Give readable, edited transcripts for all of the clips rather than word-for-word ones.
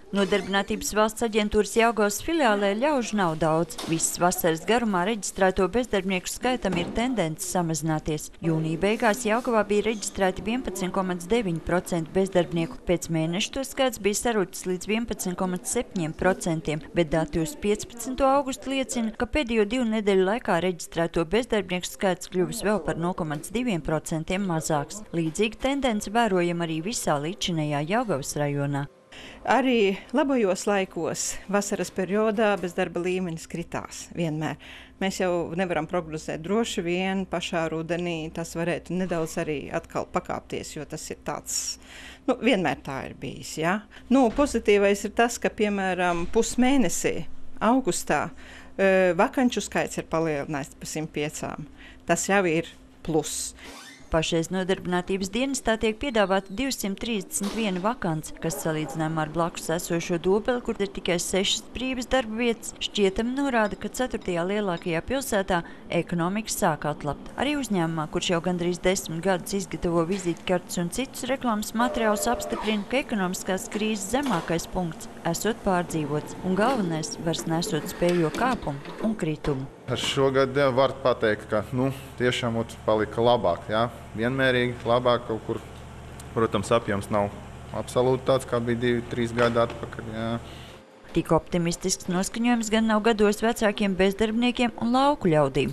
Nodarbinātības valsts aģentūras Jelgavas filiālē ļaužu nav daudz. Visas vasaras garumā reģistrēto bezdarbnieku skaitam ir tendence samazināties. Jūnija beigās Jelgavā bija reģistrēti 11,9% bezdarbnieku. Pēc mēneša to skaits bija sarucis līdz 11,7%, bet dati uz 15. augustu liecina, ka pēdējo 2 nedēļu laikā reģistrēto bezdarbnieku skaits kļuvis vēl par 0,2% mazāks. Līdzīga tendence vērojama arī visā līdzinējā Jelgavas rajonā. Arī labajos laikos, vasaras periodā, bezdarba līmenis kritās vienmēr. Mēs jau nevaram prognozēt droši vien pašā rudenī, tas varētu nedaudz arī atkal pakāpties, jo tas ir tāds, vienmēr tā ir bijis, ja? Pozitīvais ir tas, ka, piemēram, pusmēnesī, augustā, vakanču skaits ir palielināts pa 105. Tas jau ir plus. Pašreiz nodarbinātības dienestā tiek piedāvāta 231 vakants, kas salīdzinājumā ar blakus esošo Dobeli, kur ir tikai 6 brīvas darba vietas, šķietami norāda, ka 4. lielākajā pilsētā ekonomika sāk atlapt. Arī uzņēmumā, kurš jau gandrīz 10 gadus izgatavo vizītkartes un citus reklāmas materiālus, apstiprina, ka ekonomiskās krīzes zemākais punkts esot pārdzīvots un galvenais vairs nesot spējo kāpumu un kritumu. Šogad var pateikt, ka tiešām palika labāk. Ja? Vienmērīgi labāk kaut kur. Protams, apjoms nav absolūti tāds, kā bija 2-3 gadi atpakaļ. Ja? Tik optimistisks noskaņojums gan nav gados vecākiem bezdarbniekiem un lauku ļaudīm.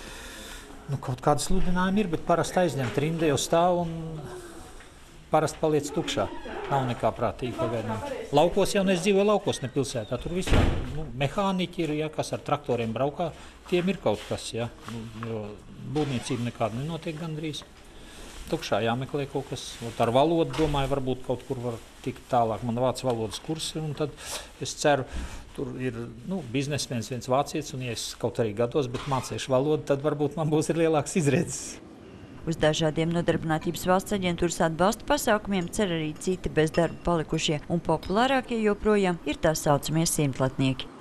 Kaut kāda sludinājuma ir, bet parasti aizņemt rinda jau stāv un parasti paliec tukšā. Nav nekā prātīgi pagaidām. Laukos jau nedzīvoju laukos, ne pilsētā. Tur viss mehāniķi ir, kas ar traktoriem braukā, tiem ir kaut kas, jo būvniecība nekāda nenotiek gandrīz. Tukšā jāmeklē kaut kas. Ar valodu, domāju, varbūt kaut kur var tikt tālāk. Man vācu valodas kursi, un tad es ceru, tur ir biznesmenis viens vācietis, un ja es kaut arī gados, bet mācīšu valodu, tad varbūt man būs lielāks izredzes. Uz dažādiem nodarbinātības valsts aģentūras atbalsta pasākumiem cer arī citi bez darba palikušie, un populārākie joprojām ir tā saucamie simtlatnieki.